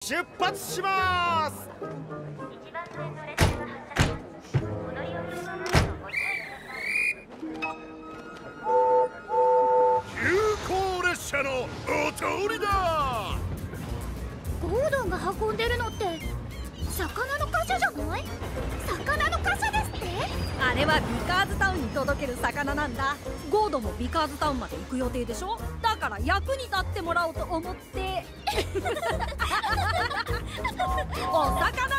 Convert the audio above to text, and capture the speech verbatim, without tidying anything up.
出発します。 一番線の列車が発車します。お乗り降りの際はご注意ください。 急行列車のお通りだ。 ゴードンが運んでるのって魚の貨車じゃない？魚の貨車ですって？ あれはビカーズタウンに届ける魚なんだ。ゴードンもビカーズタウンまで行く予定でしょ。だから役に立ってもらおうと思ってお魚